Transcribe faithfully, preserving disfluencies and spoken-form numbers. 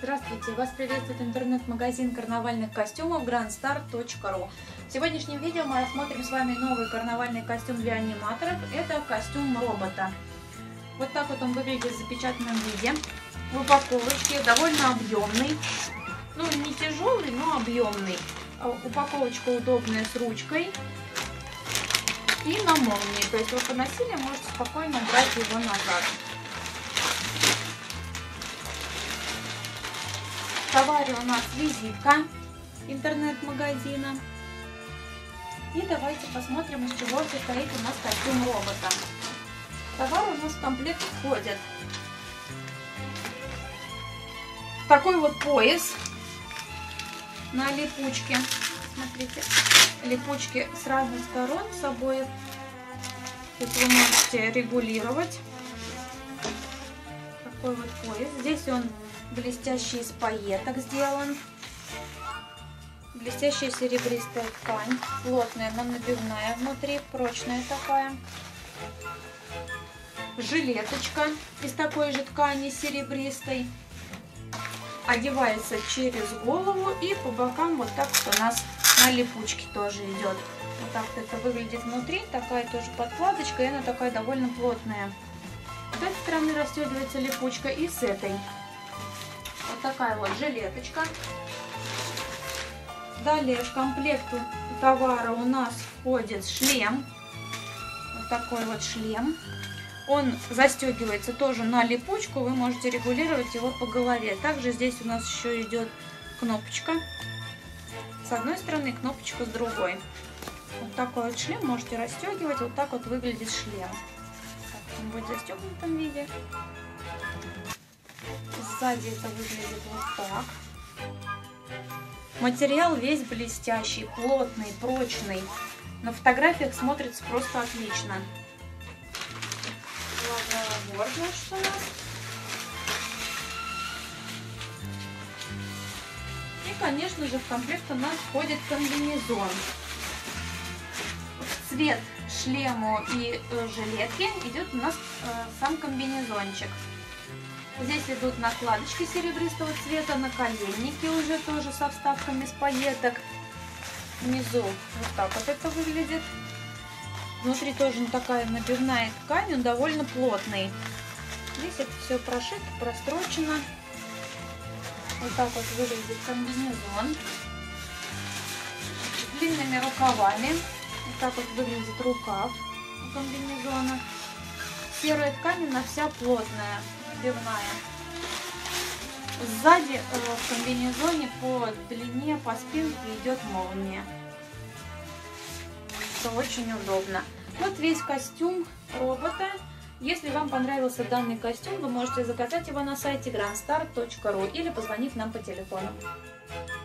Здравствуйте! Вас приветствует интернет-магазин карнавальных костюмов грандстар точка ру. В сегодняшнем видео мы рассмотрим с вами новый карнавальный костюм для аниматоров. Это костюм робота. Вот так вот он выглядит в запечатанном виде. В упаковочке довольно объемный. Ну, не тяжелый, но объемный. Упаковочка удобная с ручкой и на молнии. То есть вы поносили, можете спокойно брать его назад. В товаре у нас визитка интернет-магазина. И давайте посмотрим, из чего состоит у нас костюм робота. Товар у нас в комплект входит такой вот пояс на липучке. Смотрите, липучки с разных сторон с обоих. То есть вы можете регулировать. Такой вот пояс. Здесь он блестящий из пайеток сделан. Блестящая серебристая ткань. Плотная, но набивная внутри. Прочная такая. Жилеточка из такой же ткани серебристой. Одевается через голову и по бокам вот так вот у нас на липучке тоже идет. Вот так вот это выглядит внутри. Такая тоже подкладочка, и она такая довольно плотная. С этой стороны расстегивается липучка и с этой. Вот такая вот жилеточка. Далее в комплект товара у нас входит шлем. Вот такой вот шлем. Он застегивается тоже на липучку. Вы можете регулировать его по голове. Также здесь у нас еще идет кнопочка. С одной стороны, кнопочка с другой. Вот такой вот шлем можете расстегивать. Вот так вот выглядит шлем. Так, он будет в застегнутом виде. Сзади это выглядит вот так. Материал весь блестящий, плотный, прочный. На фотографиях смотрится просто отлично. Головной убор, значит, у нас. И, конечно же, в комплект у нас входит комбинезон. В цвет шлему и э, жилетки идет у нас э, сам комбинезончик. Здесь идут накладочки серебристого цвета, наколенники уже тоже со вставками с пайеток. Внизу вот так вот это выглядит. Внутри тоже такая набивная ткань, он довольно плотный. Здесь это все прошито, прострочено. Вот так вот выглядит комбинезон. С длинными рукавами. Вот так вот выглядит рукав у комбинезона. Серая ткань, она вся плотная. Сзади э, в комбинезоне по длине, по спинке идет молния. Это очень удобно. Вот весь костюм робота. Если вам понравился данный костюм, вы можете заказать его на сайте грандстар точка ру или позвонив нам по телефону.